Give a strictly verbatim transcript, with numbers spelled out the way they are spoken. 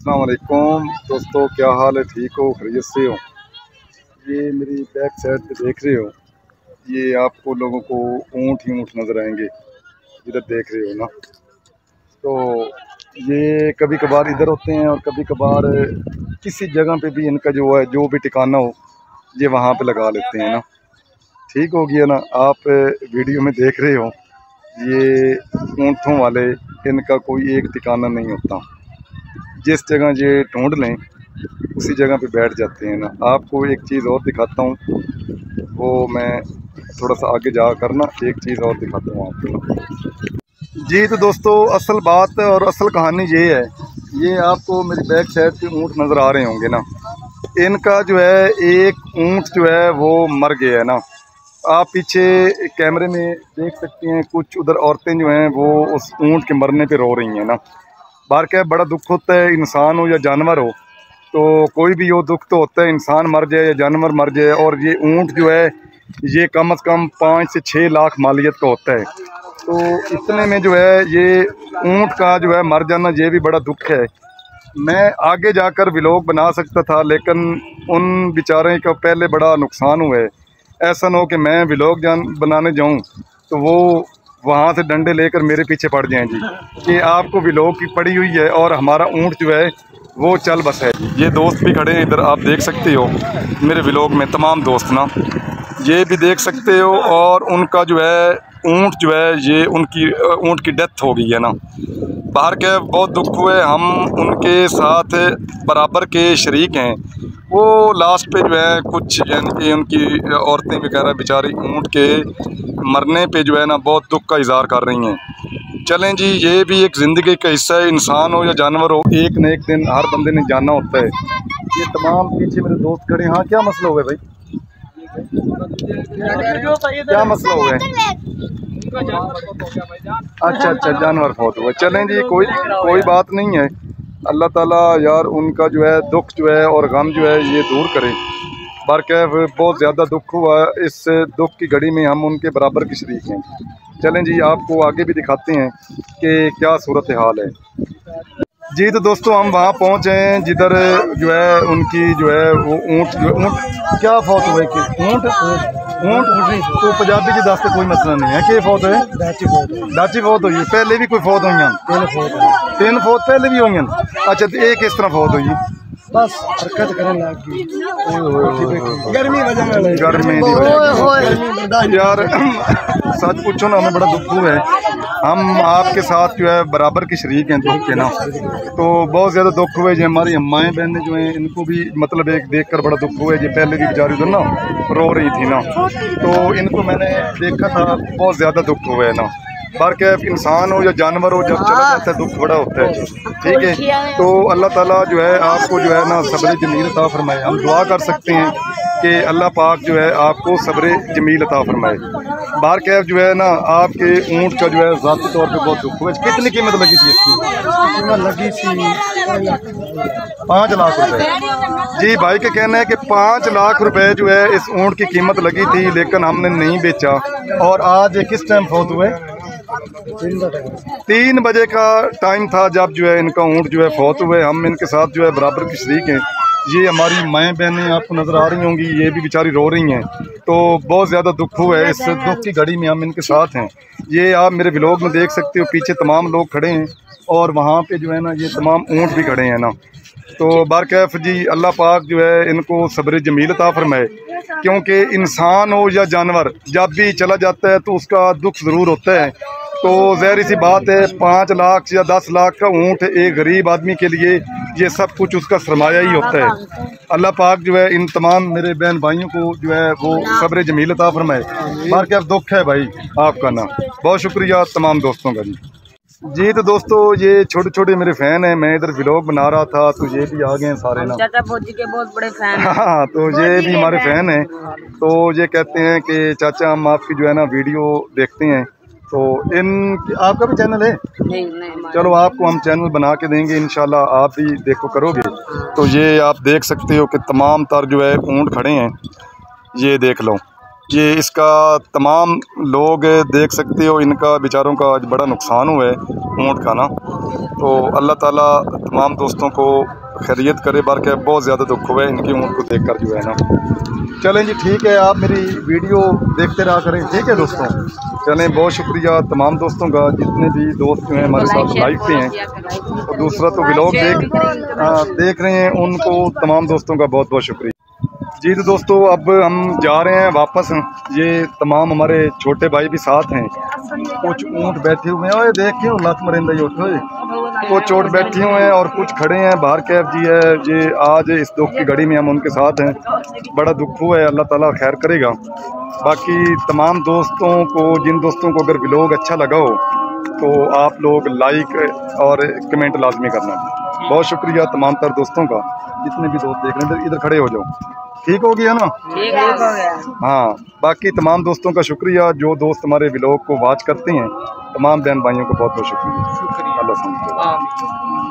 अस्सलाम वालेकुम दोस्तों, क्या हाल है? ठीक हो? खैरियत से हो? ये मेरी बैक साइड पे देख रहे हो, ये आपको लोगों को ऊँट ही ऊँट नज़र आएंगे इधर देख रहे हो ना। तो ये कभी कभार इधर होते हैं और कभी कभार किसी जगह पे भी इनका जो है जो भी ठिकाना हो ये वहाँ पे लगा लेते हैं ना। ठीक हो गया ना। आप वीडियो में देख रहे हो, ये ऊँटों वाले, इनका कोई एक ठिकाना नहीं होता। जिस जगह ये ढूंढ लें उसी जगह पे बैठ जाते हैं ना। आपको एक चीज़ और दिखाता हूँ, वो मैं थोड़ा सा आगे जा कर ना एक चीज़ और दिखाता हूँ आपको जी। तो दोस्तों, असल बात और असल कहानी ये है, ये आपको मेरी बैक साइड पे ऊँट नज़र आ रहे होंगे ना। इनका जो है एक ऊँट जो है वो मर गया है ना। आप पीछे कैमरे में देख सकते हैं, कुछ उधर औरतें जो हैं वो उस ऊँट के मरने पे रो रही हैं ना। बार क्या बड़ा दुख होता है, इंसान हो या जानवर हो, तो कोई भी हो दुख तो होता है। इंसान मर जाए या जानवर मर जाए, और ये ऊँट जो है ये कम अज़ कम पाँच से छः लाख मालियत का होता है। तो इतने में जो है ये ऊँट का जो है मर जाना, ये भी बड़ा दुख है। मैं आगे जाकर व्लॉग बना सकता था, लेकिन उन बेचारे का पहले बड़ा नुकसान हुआ है। ऐसा ना हो कि मैं व्लॉग जान बनाने जाऊँ तो वो वहाँ से डंडे लेकर मेरे पीछे पड़ जाएं जी कि आपको व्लॉग की पड़ी हुई है और हमारा ऊँट जो है वो चल बस है। ये दोस्त भी खड़े हैं इधर, आप देख सकते हो मेरे व्लॉग में तमाम दोस्त ना, ये भी देख सकते हो। और उनका जो है ऊँट जो है ये उनकी ऊँट की डेथ हो गई है ना। बाहर के बहुत दुख हुए, हम उनके साथ बराबर के शरीक हैं। वो लास्ट पे जो है कुछ यानी कि उनकी औरतें वगैरह बेचारी ऊँट के मरने पे जो है ना बहुत दुख का इज़हार कर रही हैं। चलें जी, ये भी एक ज़िंदगी का हिस्सा है। इंसान हो या जानवर हो, एक न एक दिन हर बंदे ने जानना होता है। ये तमाम पीछे मेरे दोस्त खड़े हैं। हाँ, क्या मसला हुआ है भाई? क्या मसला हुआ है? अच्छा अच्छा, जानवर फौत हुआ। चलें जी, कोई कोई बात नहीं है। अल्लाह ताला यार उनका जो है दुख जो है और गम जो है ये दूर करे। बरकैफ बहुत ज़्यादा दुख हुआ, इस दुख की घड़ी में हम उनके बराबर की शरीक हैं। चलें जी, आपको आगे भी दिखाते हैं कि क्या सूरत हाल है जी। तो दोस्तों, हम वहाँ पहुँचे हैं जिधर जो है उनकी जो है वो ऊँट जो ऊँट क्या फौत हुए कि ऊँट ऊँट तो पंजाबी जी दस कोई मसला नहीं है कि फौत है डाची फौत हुई। पहले भी कोई फौत हुई? तीन फौत पहले भी हुई। अच्छा, तो एक किस तरह फौत हुई? बस हरकत करने लग गई गर्मी वजह गर्मी दी यार। सच पूछो ना, हमें बड़ा दुख हुआ है। हम आपके साथ जो है बराबर के शरीक हैं दुख के ना। तो बहुत ज़्यादा दुख हुए जी। हमारी अम्माएँ बहनें जो हैं इनको भी मतलब एक देख कर बड़ा दुख हुआ है जी। पहले भी बेचारी उधर ना रो रही थी ना, तो इनको मैंने देखा था, बहुत ज़्यादा दुख हुआ है ना। बार क्या इंसान हो या जानवर हो, जब चला जाता है दुख बड़ा होता है। ठीक है, तो अल्लाह ताला जो है आपको जो है ना सब्र जमील अता फरमाए। हम दुआ कर सकते हैं कि अल्लाह पाक जो है आपको सब्र जमील अता फरमाए। बाहर कैफ जो है ना आपके ऊँट का जो है ज़ाती तौर पे बहुत दुख हुआ। कितनी कीमत लगी थी इसकी? कीमत लगी थी पाँच लाख रुपए जी। भाई के कहना है कि पाँच लाख रुपए जो है इस ऊँट की कीमत लगी थी, लेकिन हमने नहीं बेचा। और आज किस टाइम फौत हुए? तीन बजे का टाइम था जब जो है इनका ऊँट जो है फौत हुए। हम इनके साथ जो है बराबर की शरीक हैं। ये हमारी माएँ बहनें आपको नज़र आ रही होंगी, ये भी बेचारी रो रही हैं। तो बहुत ज़्यादा दुख हुआ है, इस दुख की घड़ी में हम इनके साथ हैं। ये आप मेरे व्लॉग में देख सकते हो, पीछे तमाम लोग खड़े हैं और वहाँ पे जो है ना ये तमाम ऊँट भी खड़े हैं ना। तो बारकैफ जी अल्लाह पाक जो है इनको सब्र जमील अता फरमाए, क्योंकि इंसान हो या जानवर जब भी चला जाता है तो उसका दुख ज़रूर होता है। तो ज़ाहिर सी बात है, पाँच लाख या दस लाख का ऊँट एक गरीब आदमी के लिए ये सब कुछ उसका सरमाया ही होता है। अल्लाह पाक जो है इन तमाम मेरे बहन भाइयों को जो है वो सब्र जमील अता फरमाए। बार क्या दुख है भाई आपका ना। बहुत शुक्रिया तमाम दोस्तों का जी। जी तो दोस्तों, ये छोटे छोटे मेरे फ़ैन हैं। मैं इधर व्लॉग बना रहा था तो ये भी आ गए हैं सारे ना। चाचा फौजी के बहुत बड़े फैन हैं। हाँ, तो ये भी हमारे फ़ैन हैं। तो ये कहते हैं कि चाचा हम आपकी जो है ना वीडियो देखते हैं। तो इन आपका भी चैनल है? नहीं नहीं, चलो आपको हम चैनल बना के देंगे इंशाल्लाह, आप भी देखो करोगे। तो ये आप देख सकते हो कि तमाम तर जो है ऊँट खड़े हैं, ये देख लो। ये इसका तमाम लोग देख सकते हो, इनका बेचारों का आज बड़ा नुकसान हुआ है ऊँट का ना। तो अल्लाह ताला तमाम दोस्तों को खैरियत करे। बार के बहुत ज़्यादा दुख हुआ है इनकी ऊँट को देख कर जो है ना। चलें जी ठीक है, आप मेरी वीडियो देखते रहा करें, ठीक है दोस्तों। चलें, बहुत शुक्रिया तमाम दोस्तों का, जितने भी दोस्त जो हैं हमारे साथ लाइव पे हैं और दूसरा तो व्लॉग देख हाँ देख रहे हैं, उनको तमाम दोस्तों का बहुत बहुत शुक्रिया जी। तो दोस्तों अब हम जा रहे हैं वापस। ये तमाम हमारे छोटे भाई भी साथ हैं, कुछ ऊँट बैठे हुए हैं, देखे हो लत मरिंदा ये उठो, कुछ ऊँट बैठे हुए हैं और कुछ खड़े हैं। बाहर कैफ जी है, ये आज इस दुख की घड़ी में हम उनके साथ हैं। बड़ा दुख हुआ है, अल्लाह ताला खैर करेगा। बाकी तमाम दोस्तों को, जिन दोस्तों को अगर व्लॉग अच्छा लगा हो तो आप लोग लाइक और कमेंट लाजमी करना। बहुत शुक्रिया तमाम तर दोस्तों का, जितने भी दोस्त देख रहे हैं। इधर खड़े हो जाओ, ठीक हो गया ना? ठीक हो गया। हाँ, बाकी तमाम दोस्तों का शुक्रिया जो दोस्त हमारे व्लॉग को वॉच करते हैं। तमाम बहन भाइयों को बहुत बहुत शुक्रिया। अल्लाह